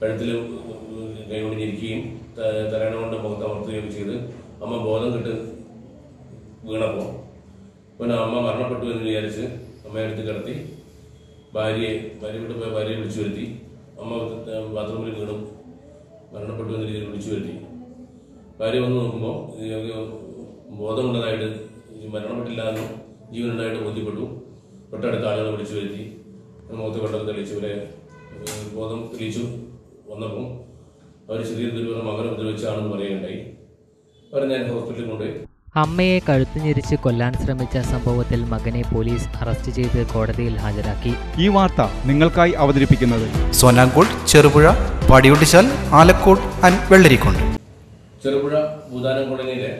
കഴുത്തിൽ കൈകൊണ്ട് ഞെരിക്കുകയും തലയണ കൊണ്ട് മുഖത്ത് അമർത്തുകയും ചെയ്ത് അമ്മ ബോധം കെട്ട് വീണപ്പോൾ പിന്നെ അമ്മ മരണപ്പെട്ടു എന്ന് വിചാരിച്ച് അമ്മയെ എടുത്ത് കിടത്തി ഭാര്യ വിട്ട് പോയ ഭാര്യയെ വിളിച്ചു വരുത്തി. അമ്മ ബാത്റൂമിൽ വീണു മരണപ്പെട്ടു എന്ന രീതിയിൽ വിളിച്ചു വരുത്തി. ഭാര്യ വന്ന് നോക്കുമ്പോൾ ബോധമുള്ളതായിട്ട് മരണപ്പെട്ടില്ല എന്നും ജീവനുണ്ടായിട്ട് ബോധ്യപ്പെട്ടു. തൊട്ടടുത്ത ആളുകളെ വിളിച്ചു വരുത്തി മുഖത്ത് വെള്ളം തെളിയിച്ചു ഇവരെ ബോധം തെളിയിച്ചു വന്നപ്പോൾ അവർ ശരീരത്തിൽ മകനെ ഉപദ്രവിച്ചാണെന്ന് പറയുകയുണ്ടായി. അവരെ ഞാൻ ഹോസ്പിറ്റലിൽ കൊണ്ടുപോയി. അമ്മയെ കഴുത്ത് ഞെരിച്ച് കൊല്ലാൻ ശ്രമിച്ച സംഭവത്തിൽ മകനെ പോലീസ് അറസ്റ്റ് ചെയ്ത് കോടതിയിൽ ഹാജരാക്കി. ഈ വാർത്ത നിങ്ങൾക്കായി അവതരിപ്പിക്കുന്നത് സോനാങ്കോട്, ചെറുപുഴ, പാടിയൊട്ടിച്ചാൽ, ആലക്കോട് ആൻഡ് വെള്ളരിക്കുണ്ട്. ചെറുപുഴ ഭൂതാനം കോളനിയിലെ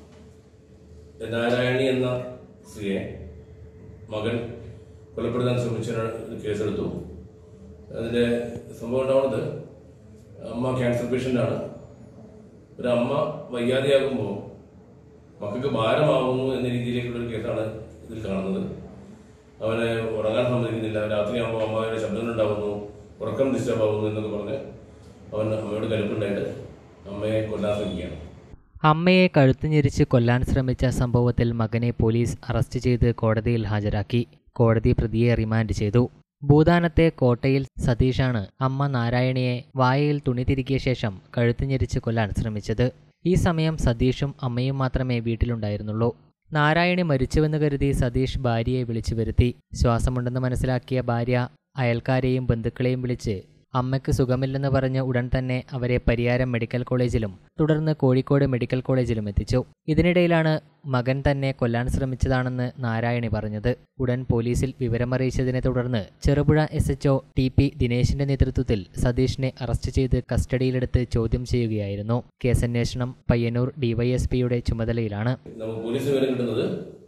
നാരായണി എന്ന സ്ത്രീയെ മകൻ കൊലപ്പെടുത്താൻ ശ്രമിച്ച കേസെടുത്തു. അതിൻ്റെ സംഭവം ഉണ്ടാവുന്നത് അമ്മ ക്യാൻസർ പേഷ്യൻ്റാണ്. ഒരു അമ്മ വയ്യാതെയാകുമ്പോൾ മക്കൾക്ക് ഭാരമാകുന്നു എന്ന രീതിയിലേക്കുള്ളൊരു കേസാണ് ഇതിൽ കാണുന്നത്. അവനെ ഉറങ്ങാൻ സമ്മതിക്കുന്നില്ല. രാത്രിയാകുമ്പോൾ അമ്മയുടെ ശബ്ദങ്ങളുണ്ടാകുന്നു, ഉറക്കം ഡിസ്റ്റർബ് ആകുന്നു എന്നൊക്കെ പറഞ്ഞ് അവൻ അമ്മയോട് കലിപ്പുണ്ടായിട്ട് അമ്മയെ കൊല്ലാൻ ശ്രമിക്കുകയാണ്. അമ്മയെ കഴുത്ത് ഞെരിച്ച് കൊല്ലാൻ ശ്രമിച്ച സംഭവത്തിൽ മകനെ പോലീസ് അറസ്റ്റ് ചെയ്ത് കോടതിയിൽ ഹാജരാക്കി. കോടതി പ്രതിയെ റിമാൻഡ് ചെയ്തു. ഭൂതാനത്തെ കോട്ടയിൽ സതീഷാണ് അമ്മ നാരായണിയെ വായയിൽ തുണി തിരുകിയ ശേഷം കഴുത്ത് ഞെരിച്ച് കൊല്ലാൻ ശ്രമിച്ചത്. ഈ സമയം സതീഷും അമ്മയും മാത്രമേ വീട്ടിലുണ്ടായിരുന്നുള്ളൂ. നാരായണി മരിച്ചുവെന്ന് കരുതി സതീഷ് ഭാര്യയെ വിളിച്ചു വരുത്തി. ശ്വാസമുണ്ടെന്ന് മനസ്സിലാക്കിയ ഭാര്യ അയൽക്കാരെയും ബന്ധുക്കളെയും വിളിച്ച് അമ്മയ്ക്ക് സുഖമില്ലെന്ന് പറഞ്ഞ് ഉടൻ തന്നെ അവരെ പരിയാരം മെഡിക്കൽ കോളേജിലും തുടർന്ന് കോഴിക്കോട് മെഡിക്കൽ കോളേജിലും എത്തിച്ചു. ഇതിനിടയിലാണ് മകൻ തന്നെ കൊല്ലാൻ ശ്രമിച്ചതാണെന്ന് നാരായണി പറഞ്ഞത്. ഉടൻ പോലീസിൽ വിവരമറിയിച്ചതിനെ തുടർന്ന് ചെറുപുഴ SHO TP ദിനേശിന്റെ നേതൃത്വത്തിൽ സതീഷിനെ അറസ്റ്റ് ചെയ്ത് കസ്റ്റഡിയിലെടുത്ത് ചോദ്യം ചെയ്യുകയായിരുന്നു. കേസന്വേഷണം പയ്യന്നൂർ DYSPയുടെ ചുമതലയിലാണ്. പോലീസ് വിവരം കിട്ടുന്നത്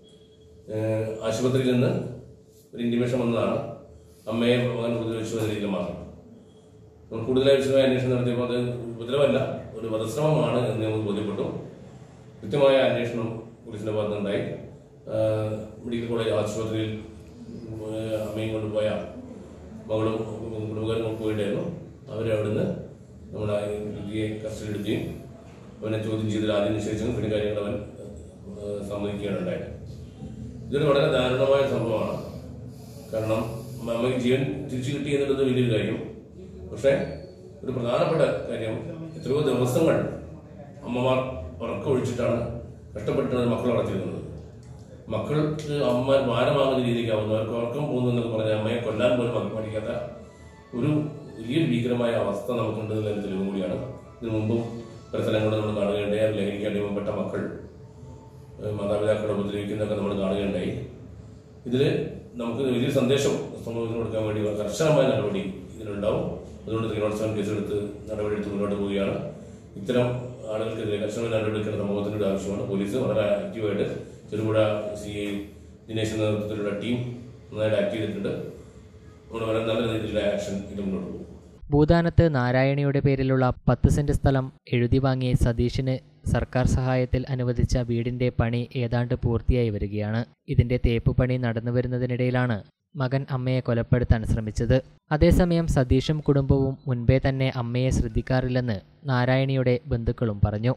ആശുപത്രിയിൽ നിന്ന് ഒരു ഇന്റിമേഷൻ വന്നതാണ്. അമ്മയെ മകൻ ഉപദ്രവിച്ചു എന്ന രീതിയിൽ മാത്രം. കൂടുതലായി വിശദമായ അന്വേഷണം നടത്തിയപ്പോൾ അത് ഉപദ്രവമല്ല, ഒരു വധശ്രമമാണ് എന്ന് നമുക്ക് ബോധ്യപ്പെട്ടു. കൃത്യമായ അന്വേഷണം പോലീസിന്റെ ഭാഗത്തുനിന്നുണ്ടായി. മെഡിക്കൽ കോളേജ് ആശുപത്രിയിൽ അമ്മയും കൊണ്ടുപോയ മകളും കുടുംബക്കാരും പോയിട്ടായിരുന്നു. അവരെ അവിടുന്ന് നമ്മുടെ കസ്റ്റഡി എടുക്കുകയും അവനെ ചോദ്യം ചെയ്ത് ആദ്യം നിശ്ചയിച്ചും പിന്നെ കാര്യങ്ങൾ അവൻ സമ്മതിക്കുകയാണ് ഉണ്ടായത്. ഇതൊരു വളരെ ദാരുണമായ സംഭവമാണ്. കാരണം അമ്മയ്ക്ക് ജീവൻ തിരിച്ചു കിട്ടി എന്നുള്ളത് വലിയൊരു കാര്യം. പക്ഷേ ഒരു പ്രധാനപ്പെട്ട കാര്യം, എത്രയോ ദിവസങ്ങൾ അമ്മമാർ ഉറക്കം ഒഴിച്ചിട്ടാണ് കഷ്ടപ്പെട്ടാണ് മക്കളെ വളർത്തിയിരുന്നത്. മക്കൾക്ക് അമ്മ ഭാരമാകുന്ന രീതിക്കാവുന്നു. അവർക്ക് ഉറക്കം പോകുന്നു എന്നൊക്കെ പറഞ്ഞാൽ അമ്മയെ കൊല്ലാൻ പോലും മക്കൾ പഠിക്കാത്ത ഒരു വലിയൊരു ഭീകരമായ അവസ്ഥ നമുക്കുണ്ടെന്നുള്ള തെളിവും കൂടിയാണ്. ഇതിനു മുമ്പും പല സ്ഥലങ്ങളിൽ നമ്മൾ കാണുകയുണ്ടായി. ലഹരിക്ക് അടിമപ്പെട്ട മക്കൾ മാതാപിതാക്കളെ ഉപദ്രവിക്കുന്നതൊക്കെ നമ്മൾ കാണുകയുണ്ടായി. ഇതിൽ നമുക്ക് വലിയ സന്ദേശം സമൂഹത്തിന് കൊടുക്കാൻ വേണ്ടി കർശനമായ നടപടി ഇതിലുണ്ടാവും. അതുകൊണ്ട് 307 കേസെടുത്ത് നടപടിയെടുത്ത് മുന്നോട്ട് പോവുകയാണ്. ഇത്തരം ആളുകൾക്കെതിരെ കർശനമായ നടപടിയെടുക്കേണ്ട സമൂഹത്തിൻ്റെ ആവശ്യമാണ്. പോലീസ് വളരെ ആക്റ്റീവായിട്ട് ചെറുപുഴ CI ദിനേശ് നേതൃത്വത്തിലുള്ള ടീം നന്നായിട്ട് ആക്ട് ചെയ്തിട്ടുണ്ട്. നമ്മുടെ വളരെ നല്ല രീതിയിലുള്ള ആക്ഷൻ ഇത് മുന്നോട്ട് പോകും. ഭൂതാനത്ത് നാരായണിയുടെ പേരിലുള്ള 10 സെന്റ് സ്ഥലം എഴുതി വാങ്ങി സതീഷിന് സർക്കാർ സഹായത്തിൽ അനുവദിച്ച വീടിന്റെ പണി ഏതാണ്ട് പൂർത്തിയായി വരികയാണ്. ഇതിന്റെ തേപ്പ് പണി നടന്നുവരുന്നതിനിടയിലാണ് മകൻ അമ്മയെ കൊലപ്പെടുത്താൻ ശ്രമിച്ചത്. അതേസമയം സതീഷും കുടുംബവും മുൻപേ തന്നെ അമ്മയെ ശ്രദ്ധിക്കാറില്ലെന്ന് നാരായണിയുടെ ബന്ധുക്കളും പറഞ്ഞു.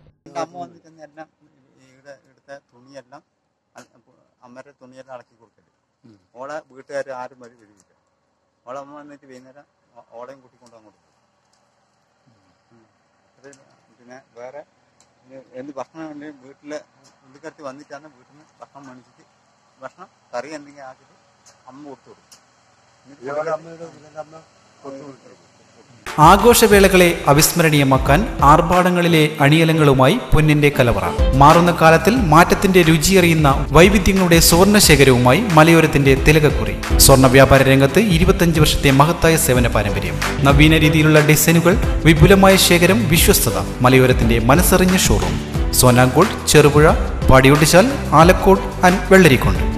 അമ്മയുടെ തുണിയെല്ലാം അടക്കി കൊടുക്കല്. ഓളെ വീട്ടുകാർ ആരും വരില്ല. ഓളെ അമ്മ വന്നിട്ട് വൈകുന്നേരം ഓളയും കൂട്ടിക്കൊണ്ട് അങ്ങോട്ട് പോകും. പിന്നെ വേറെ എന്ത് ഭക്ഷണം ഉണ്ടെങ്കിൽ വീട്ടിലെ ഉള്ളിക്കരത്തി വന്നിട്ടാണ് വീട്ടിൽ നിന്ന് ഭക്ഷണം മേടിച്ചിട്ട് ഭക്ഷണം കറി എന്തെങ്കിലും ആക്കിയിട്ട് അമ്മ കൊടുത്തു കൊടുക്കും. ആഘോഷവേളകളെ അവിസ്മരണീയമാക്കാൻ ആർഭാടങ്ങളിലെ അണിയലങ്ങളുമായി പൊന്നിന്റെ കലവറ. മാറുന്ന കാലത്തിൽ മാറ്റത്തിന്റെ രുചിയറിയുന്ന വൈവിധ്യങ്ങളുടെ സ്വർണ്ണശേഖരവുമായി മലയോരത്തിന്റെ തിലകക്കുറി. സ്വർണ്ണ വ്യാപാര രംഗത്ത് 25 വർഷത്തെ മഹത്തായ സേവന പാരമ്പര്യം. നവീന രീതിയിലുള്ള ഡിസൈനുകൾ, വിപുലമായ ശേഖരം, വിശ്വസ്തത. മലയോരത്തിന്റെ മനസ്സറിഞ്ഞ ഷോറൂം. സോനാങ്കോട്, ചെറുപുഴ, പാടിയൊട്ടിച്ചാൽ, ആലക്കോട് ആൻഡ് വെള്ളരിക്കുണ്ട്.